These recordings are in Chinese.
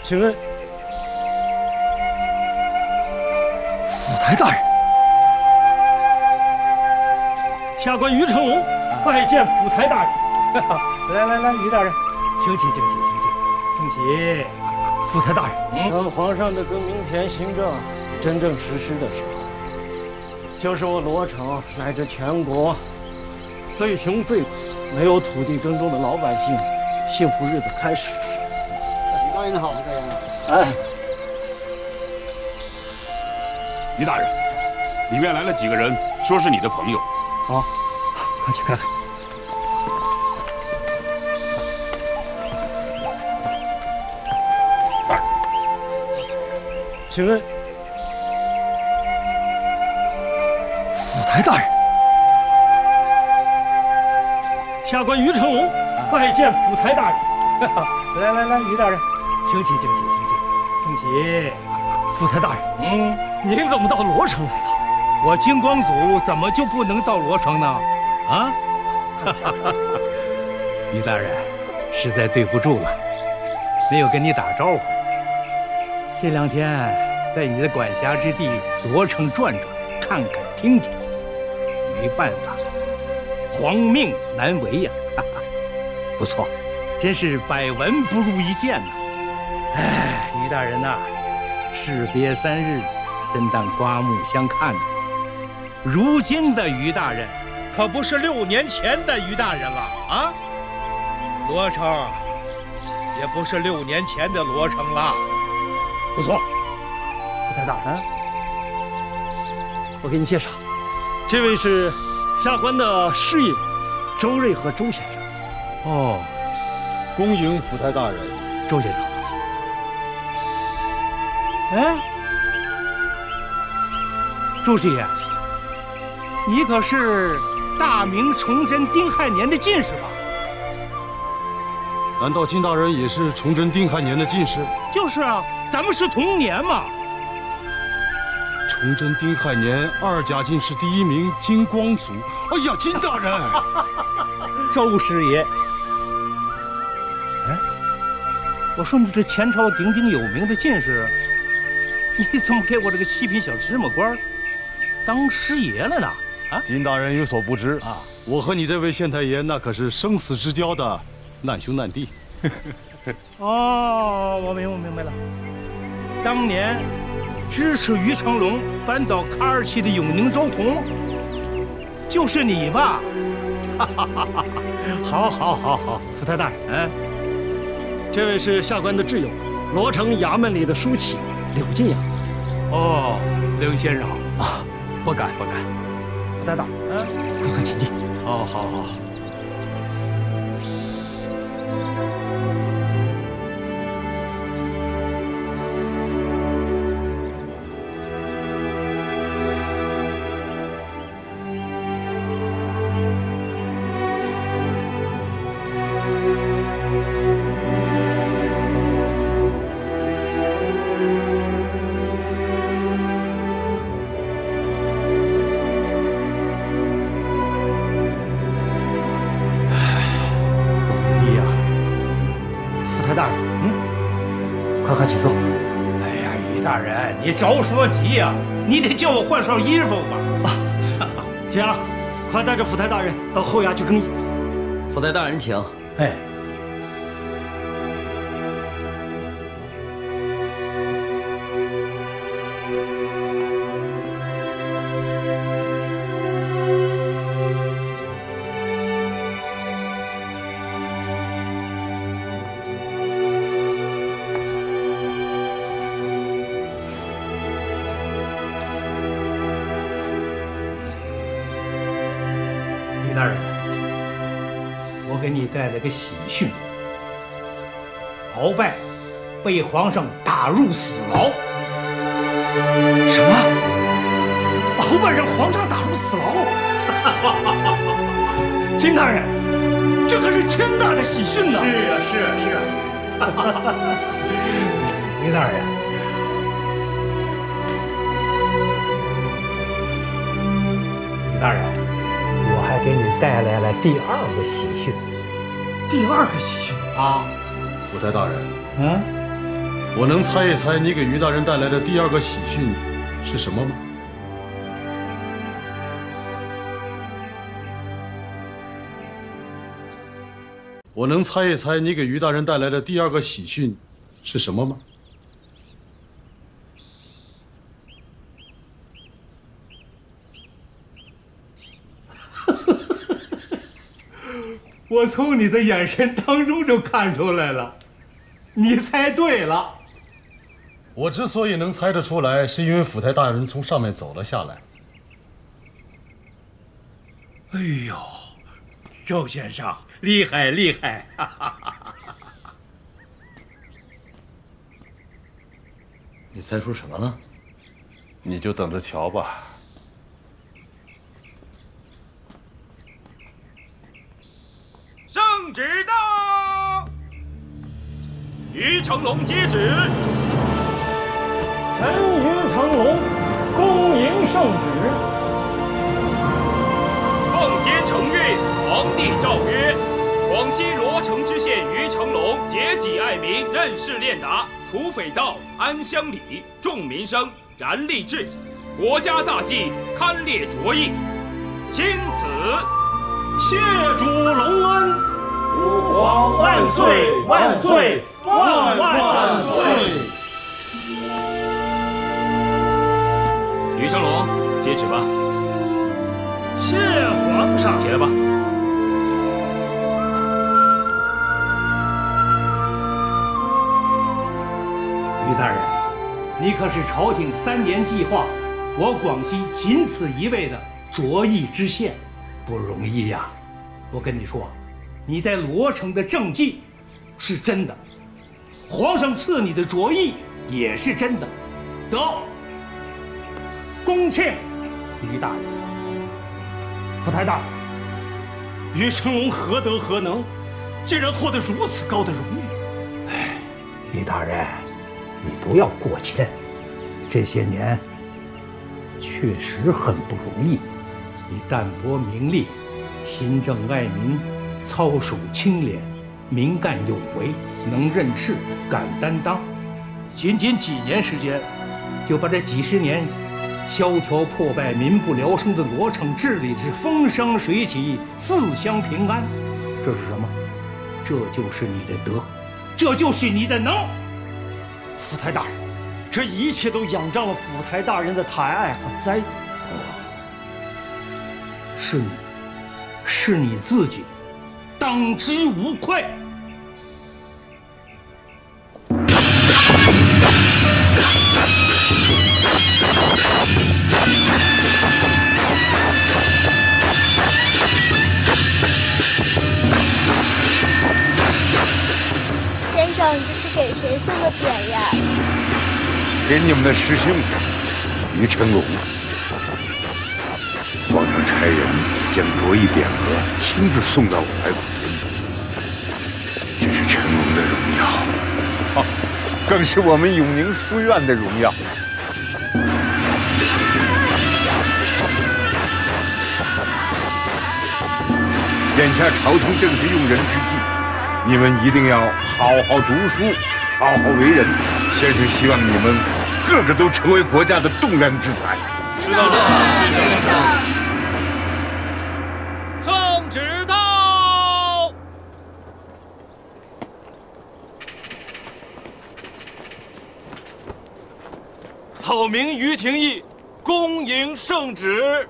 请问，府台大人，下官于成龙拜见府台大人。 来，于大人，请起。 府台大人，当皇上的更名田行政真正实施的时候，就是我罗城乃至全国最穷最苦、没有土地耕种的老百姓幸福日子开始。 于大人好，大人。 哎， 于大人，里面来了几个人，说是你的朋友。 好，快去看看。请问，府台大人，下官于成龙拜见府台大人。 来，于大人，请起。 府台大人，您怎么到罗城来了？ 我金光祖怎么就不能到罗城呢？啊？于大人，实在对不住了，没有跟你打招呼。这2天在你的管辖之地罗城转转，看看听听，没办法，皇命难违呀。不错，真是百闻不如一见呐。哎，于大人呐，士别3日，真当刮目相看呐。如今的于大人，可不是6年前的于大人了啊！罗城也不是6年前的罗城了。 不错，府台大人，我给你介绍，这位是下官的师爷周瑞和周先生。 哦， 恭迎府台大人。 周先生。哎，周师爷，你可是大明崇祯丁亥年的进士吧？ 难道金大人也是崇祯丁亥年的进士？ 就是啊，咱们是同年嘛。 崇祯丁亥年2甲进士第1名金光祖。哎呀，金大人！ 周师爷，哎，我说你这前朝鼎鼎有名的进士，你怎么给我这个7品小芝麻官当师爷了呢？啊， 金大人有所不知啊，我和你这位县太爷那可是生死之交的难兄难弟。 哦，我明白了。当年支持于成龙扳倒卡尔奇的永宁周同，就是你吧？好， 府台大人，这位是下官的挚友，罗城衙门里的书契柳进阳。 哦，刘先生啊，不敢。府台大人，快请进。 好。 快请坐。 哎呀，于大人，你着什么急呀？你得叫我换身衣服吧。 金阳，快带着府台大人到后衙去更衣。 府台大人请。 哎。大人，我给你带来个喜讯，鳌拜被皇上打入死牢。 什么？鳌拜让皇上打入死牢？金大人，这可是天大的喜讯呐！ 是啊。林大人，李大人，我还给你带来了第2个喜讯。 第2个喜讯啊！ 府台大人， 我能猜一猜你给于大人带来的第二个喜讯是什么吗？我能猜一猜你给于大人带来的第二个喜讯是什么吗？ 我从你的眼神当中就看出来了，你猜对了。 我之所以能猜得出来，是因为府台大人从上面走了下来。 哎呦，周先生厉害厉害！ 你猜出什么了？ 你就等着瞧吧。 圣旨到，于成龙接旨。 臣于成龙恭迎圣旨。 奉天承运，皇帝诏曰：广西罗城知县于成龙节己爱民，任事练达，除匪盗，安乡里，重民生，然吏治，国家大计，堪列卓异。钦此。 谢主隆恩，吾皇万岁万岁万万岁！ 于成龙，接旨吧。 谢皇上。 起来吧。 于大人，你可是朝廷3年计划，我广西仅此一位的卓异知县，不容易呀。我跟你说，你在罗城的政绩是真的，皇上赐你的卓异也是真的，得，恭庆于大人。府台大人， 于成龙何德何能，竟然获得如此高的荣誉？ 哎，于大人，你不要过谦，这些年确实很不容易。你淡泊名利，勤政爱民，操守清廉，明干有为，能任事，敢担当。仅几年时间，就把这几十年萧条破败、民不聊生的罗城治理的是风生水起、四乡平安。这是什么？这就是你的德，这就是你的能。 府台大人，这一切都仰仗了府台大人的抬爱和栽培。 是你自己，当之无愧。 先生，这是给谁送的匾呀？ 给你们的师兄于成龙。皇上差人将卓异匾额亲自送到我怀古村，这是成龙的荣耀，更是我们永宁书院的荣耀。眼下朝廷正是用人之际，你们一定要好好读书，好好为人。先生希望你们个个都成为国家的栋梁之才。 知道了，先生。圣旨到。 草民于廷义，恭迎圣旨。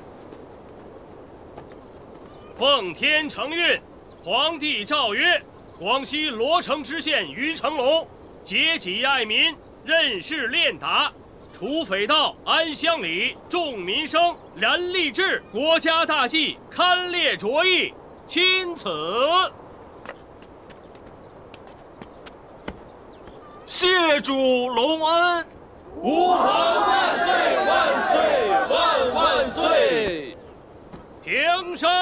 奉天承运，皇帝诏曰：广西罗城知县于成龙节己爱民，任事练达，除匪盗，安乡里，重民生，然吏治，国家大计，堪列卓异。钦此。 谢主隆恩， 吾皇万岁万岁万万岁！平身。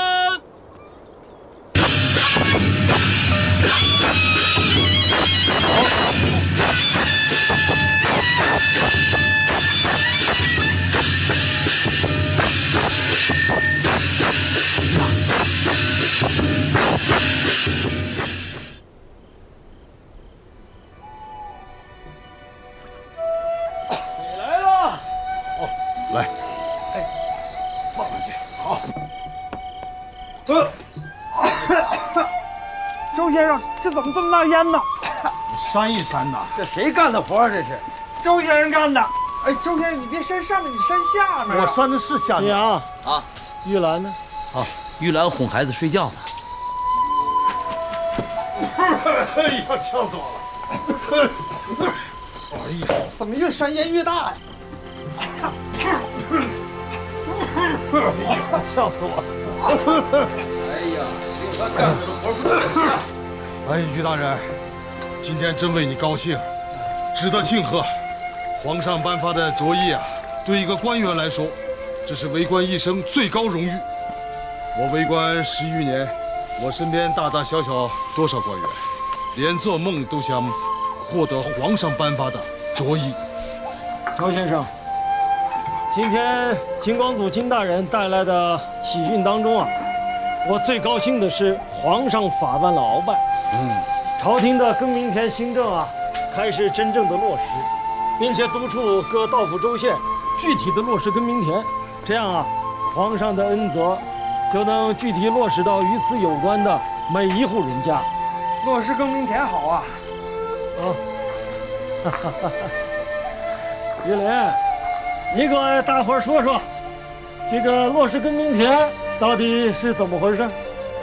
怎么这么冒烟呢？ 扇一扇呐！ 这谁干的活啊？这是周先生干的。哎，周先生，你别扇上面，你扇下面。 我扇的是下面。 阳啊， 玉兰呢？ 啊，玉兰哄孩子睡觉呢。 哎呀，呛死我了！ 哎呀，怎么越扇烟越大呀？ 呛死我了！哎呀，这个干活的活不轻啊！ 哎，于大人，今天真为你高兴，值得庆贺。皇上颁发的卓义啊，对一个官员来说，这是为官一生最高荣誉。我为官10余年，我身边大大小小多少官员，连做梦都想获得皇上颁发的卓义。 周先生，今天金光祖金大人带来的喜讯当中啊，我最高兴的是皇上法办了鳌拜，朝廷的更名田新政啊，开始真正的落实，并且督促各道府州县具体的落实更名田，这样啊，皇上的恩泽就能具体落实到与此有关的每一户人家。 落实更名田好啊！ 于连，你给大伙儿说说，这个落实更名田到底是怎么回事？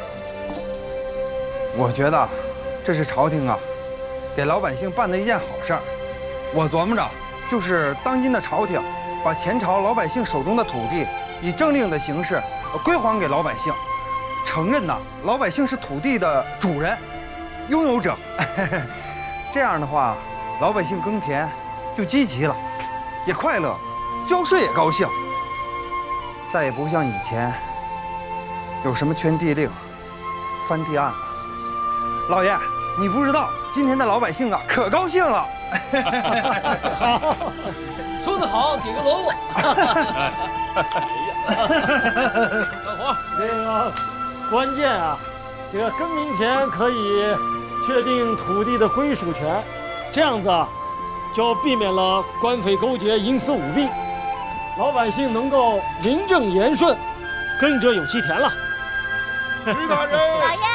我觉得这是朝廷啊，给老百姓办的一件好事儿。我琢磨着，就是当今的朝廷把前朝老百姓手中的土地以政令的形式归还给老百姓，承认呐老百姓是土地的主人、拥有者。这样的话，老百姓耕田就积极了，也快乐，交税也高兴。再也不像以前有什么圈地令、翻地案了。老爷，你不知道，今天的老百姓啊，可高兴了。 说得好，给个萝卜。 干活。这个关键啊，这个更名田可以确定土地的归属权，这样子啊，就避免了官匪勾结、营私舞弊，老百姓能够名正言顺，耕者有其田了。 于大人， 老爷。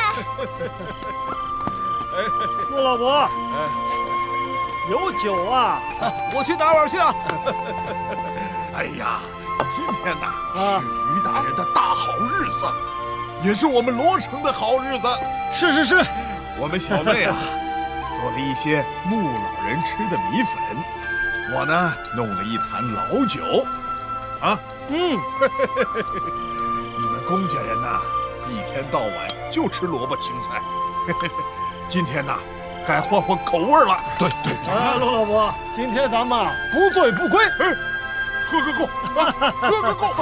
陆老伯，有酒啊！ 我去打碗去啊！ 哎呀，今天呐是于大人的大好日子，也是我们罗城的好日子。 是是是， 我们小妹啊，做了一些牧老人吃的米粉，我呢弄了一坛老酒，啊，你们公家人呐，一天到晚就吃萝卜青菜。今天呢，该换换口味了。 对。 哎，陆老伯，今天咱们不醉不归。 哎，喝个够，喝个够。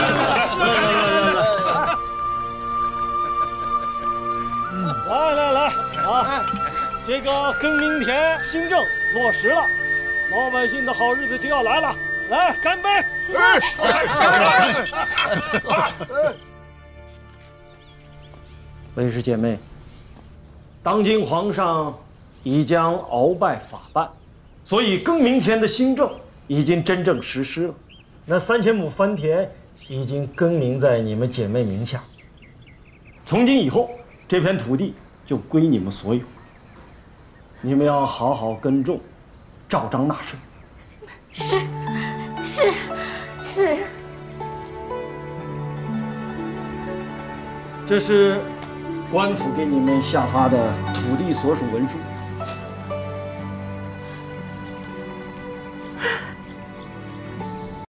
来啊！这个更名田新政落实了，老百姓的好日子就要来了。来，干杯！卫士姐妹。当今皇上已将鳌拜法办，所以更名田的新政已经真正实施了。那3000亩番田已经更名在你们姐妹名下。从今以后，这片土地就归你们所有。你们要好好耕种，照章纳税。 是。 这是官府给你们下发的土地所属文书。